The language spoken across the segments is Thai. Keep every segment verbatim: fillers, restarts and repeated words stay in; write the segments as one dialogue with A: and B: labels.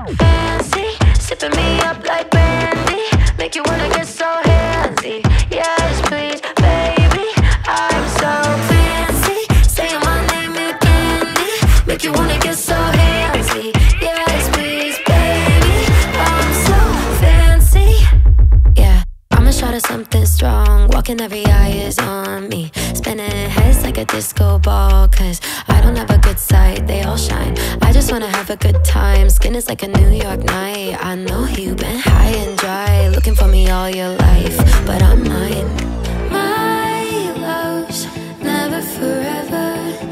A: Fancy, sipping me up like brandy, make you wanna get so handsy. Yes, please, baby, I'm so fancy. Saying my name is Candy, make you wanna get so handsy. Yes, please, baby, I'm so fancy. Yeah, I'm a shot of something strong, walking every eye is on me. Spinning heads like a disco ball, cause I don't have a good side, they all shine. I just wanna have a good time, skin is like a New York night. I know you've been high and dry, looking for me all your life, but I'm mine. My love's never forever,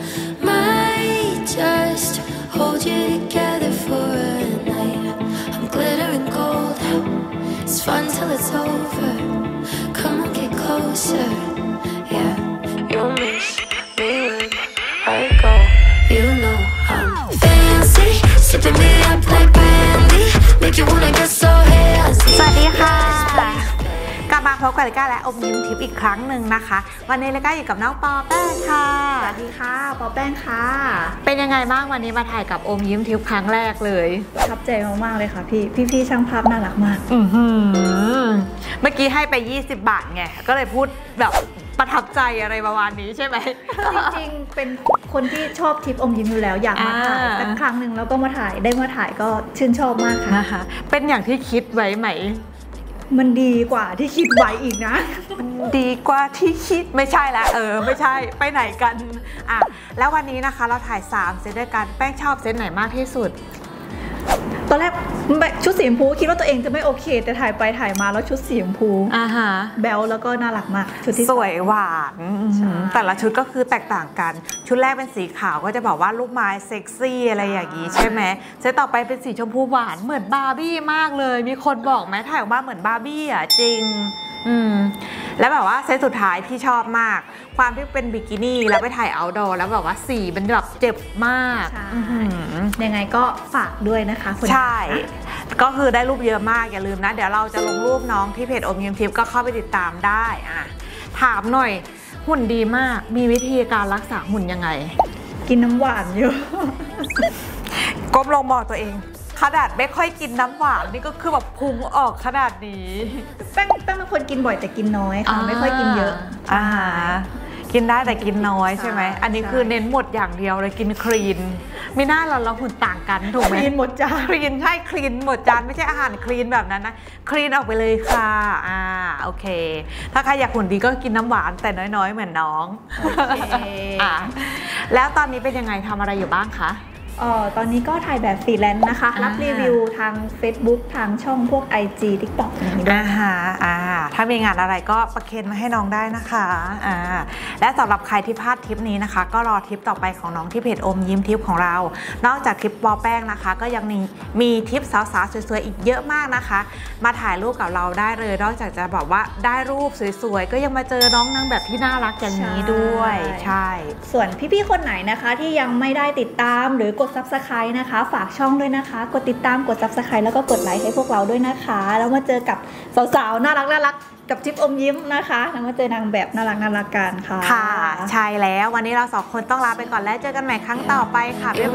A: might just hold you together for a night. I'm glittering gold, it's fun till it's over. Come on, get closer, yeah. You'll miss me when I go. You know I'm fancy, sipping me up like brandy, make you wanna get so handsy.
B: สวัสดีค่ะกลับมาพบกับลิก้าและอมยิ้มทิพย์อีกครั้งหนึ่งนะคะวันนี้ลิก้าอยู่กับน้องปอแป้งค่ะ
C: สวัสดีค่ะปอแป้งค่ะ
B: เป็นยังไงบ้างวันนี้มาถ่ายกับอมยิ้มทิพย์ครั้งแรกเลย
C: ประทับใจมากๆเลยค่ะพี่พี่ๆช่างภาพน่ารักมาก
B: อือหือเมื่อกี้ให้ไปยี่สิบบาทไงก็เลยพูดแบบประทับใจอะไรประมาณนี้ใช่ไหม
C: จริงๆเป็นคนที่ชอบทิพย์อมยิ้มอยู่แล้วอยากมาถ่ายสักครั้งหนึ่งแล้วก็มาถ่ายได้มาถ่ายก็ชื่นชอบมากค่ะ
B: นะคะเป็นอย่างที่คิดไว้ไหม
C: มันดีกว่าที่คิดไว้อีกนะ
B: มันดีกว่าที่คิดไม่ใช่แล้วเออไม่ใช่ไปไหนกันอ่ะแล้ววันนี้นะคะเราถ่ายสามเซตด้วยกันแป้งชอบเซตไหนมากที่สุด
C: ตอนแรกชุดสีชมพูคิดว่าตัวเองจะไม่โอเคแต่ถ่ายไปถ่ายมาแล้วชุดสีชมพู
B: อ่าฮะ
C: แบลแล้วก็น่ารักมากชุดที่
B: สวยหวานแต่ละชุดก็คือแตกต่างกันชุดแรกเป็นสีขาวก็จะบอกว่าลูกไม้เซ็กซี่อะไรอย่างนี้ใช่ไหมเซตต่อไปเป็นสีชมพูหวานเหมือนบาร์บี้มากเลยมีคนบอกไหมถ่ายออกมาเหมือนบาร์บี้อ่ะจริงอืมแล้วแบบว่าเซตสุดท้ายที่ชอบมากความที่เป็นบิกินี่แล้วไปถ่ายเอาท์ดอร์แล้วแบบว่าสีมันแบบเจ็บมาก
C: ยังไงก็ฝากด้วยนะคะ
B: ใช่ก็คือได้รูปเยอะมากอย่าลืมนะเดี๋ยวเราจะลงรูปน้องที่เพจอมยิ้มทิพย์ก็เข้าไปติดตามได้อ่ะถามหน่อยหุ่นดีมากมีวิธีการรักษาหุ่นยังไง
C: กินน้ำหวานเยอะ
B: ก้มลงมองตัวเองขนาดไม่ค่อยกินน้ำหวานนี่ก็คือแบบพุงออกขนาดนี้
C: แป้งแป้งเป็นคนกินบ่อยแต่กินน้อยค่ะไม่ค่อยกินเยอะ
B: อ่ากินได้แต่กินน้อยใช่ไหมอันนี้คือเน้นหมดอย่างเดียวเลยกินคลีนไม่น่าเราเราหุ่นต่างกันถูกไหม
C: คลีนหมดจาน
B: คลีนใช่คลีนหมดจานไม่ใช่อาหารคลีนแบบนั้นนะคลีนออกไปเลยค่ะอ่าโอเคถ้าใครอยากหุ่นดีก็กินน้ำหวานแต่น้อยๆเหมือนน้อง
C: โอเค
B: อ่าแล้วตอนนี้เป็นยังไงทำอะไรอยู่บ้างคะ
C: เอ่อตอนนี้ก็ถ่ายแบบฟรีแลนซ์นะคะรับรีวิวทาง Facebook ทางช่องพวก ไอ จี ติ๊กต็อก อย่างนี้ด้วย
B: อ่าอ่าถ้ามีงานอะไรก็ประเคนมาให้น้องได้นะคะอ่าและสำหรับใครที่พลาดทริปนี้นะคะก็รอทริปต่อไปของน้องที่เพจอมยิ้มทิปของเรานอกจากทริปปอแป้งนะคะก็ยังมีมีทริปสาวๆสวยๆอีกเยอะมากนะคะมาถ่ายรูปกับเราได้เลยนอกจากจะบอกว่าได้รูปสวยๆก็ยังมาเจอน้องนางแบบที่น่ารักอย่างนี้ด้วยใช่
C: ส่วนพี่ๆคนไหนนะคะที่ยังไม่ได้ติดตามหรือกดซับสไครบ์นะคะฝากช่องด้วยนะคะกดติดตามกดซับสไครบ์แล้วก็กดไลค์ให้พวกเราด้วยนะคะแล้วมาเจอกับสาวๆน่ารักน่ารักกับทิปอมยิ้มนะคะแล้วมาเจอนางแบบน่ารักน่ารักกันค่ะ
B: ค่ะใช่แล้ววันนี้เราสองคนต้องลาไปก่อนแล้วเจอกันใหม่ครั้งต่อไปค่ะบ๊าย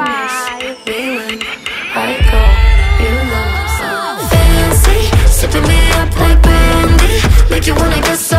B: บาย